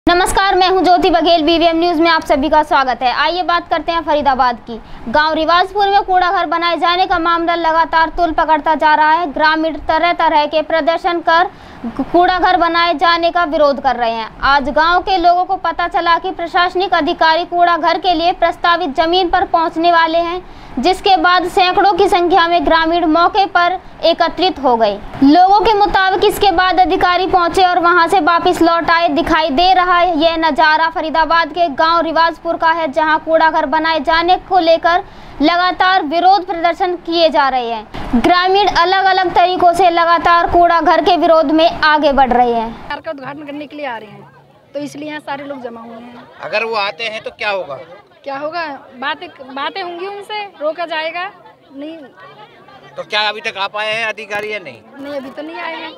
नमस्कार, मैं हूं ज्योति बघेल। बीवीएम न्यूज में आप सभी का स्वागत है। आइए बात करते हैं फरीदाबाद की। गांव रिवाजपुर में कूड़ा घर बनाए जाने का मामला लगातार तूल पकड़ता जा रहा है। ग्रामीण तरह तरह के प्रदर्शन कर कूड़ा घर बनाए जाने का विरोध कर रहे हैं। आज गांव के लोगों को पता चला कि प्रशासनिक अधिकारी कूड़ा घर के लिए प्रस्तावित जमीन पर पहुंचने वाले हैं, जिसके बाद सैकड़ों की संख्या में ग्रामीण मौके पर एकत्रित हो गए। लोगों के मुताबिक इसके बाद अधिकारी पहुंचे और वहां से वापस लौट आए। दिखाई दे रहा है यह नजारा फरीदाबाद के गांव रिवाजपुर का है, जहां कूड़ा घर बनाए जाने को लेकर लगातार विरोध प्रदर्शन किए जा रहे हैं। ग्रामीण अलग अलग तरीकों से लगातार कूड़ा घर के विरोध में आगे बढ़ रहे हैं। घर का उद्घाटन करने के लिए आ रहे हैं, तो इसलिए यहाँ सारे लोग जमा हुए हैं। अगर वो आते हैं तो क्या होगा? क्या होगा? बातें होंगी, उनसे रोका जाएगा नहीं। तो क्या अभी तक आ पाए हैं अधिकारी या नहीं? नहीं, अभी तो नहीं आए हैं।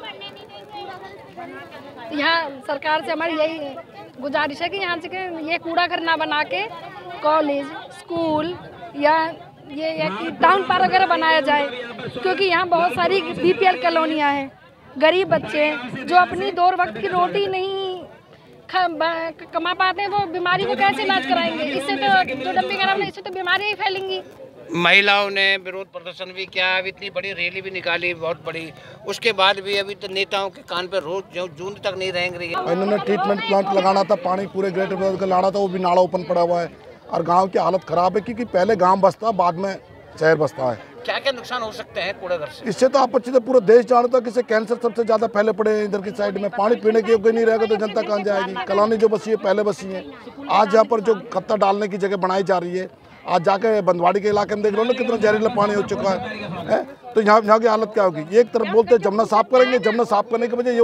यहाँ सरकार से हमारी यही गुजारिश है कि यहाँ से ये कूड़ा घर ना बना के कॉलेज, स्कूल या ये टाउन पार्क वगैरह बनाया जाए, क्योंकि यहाँ बहुत सारी बीपीएल कॉलोनियाँ हैं। गरीब बच्चे जो अपनी 2 वक्त की रोटी नहीं कमा पाते हैं, वो बीमारी को कैसे इलाज कराएंगे? इससे तो जो डंपिंग खराब है, इससे तो बीमारियाँ ही फैलेंगी। महिलाओं ने विरोध प्रदर्शन भी किया, अभी इतनी बड़ी रैली भी निकाली, बहुत बड़ी। उसके बाद भी अभी तो नेताओं के कान पे रोज जून तक नहीं रहेंगे रही है। इन्होंने ट्रीटमेंट प्लांट लगाना था, पानी पूरे ग्रेटर फरीदाबाद का लाना था, वो भी नाला ओपन पड़ा हुआ है और गांव की हालत खराब है, क्योंकि पहले गांव बसता, बाद में शहर बसता है। क्या क्या नुकसान हो सकते हैं कूड़ा घर से? इससे तो आप अच्छे से पूरा देश जानता है कि कैंसर सबसे ज्यादा फैले पड़े हैं इधर की साइड में। पानी पीने के योग्य नहीं रहेगा तो जनता कहाँ जाएगी? कॉलोनी जो बसी है पहले बसी है। आज यहाँ पर जो कत्ता डालने की जगह बनाई जा रही है, आज जाके बंदवाड़ी के इलाके में देख लो ना कितना जहरीला पानी हो चुका है। तो यहाँ की हालत क्या होगी? एक तरफ बोलते हैं जमुना साफ करेंगे, जमुना साफ करने की वजह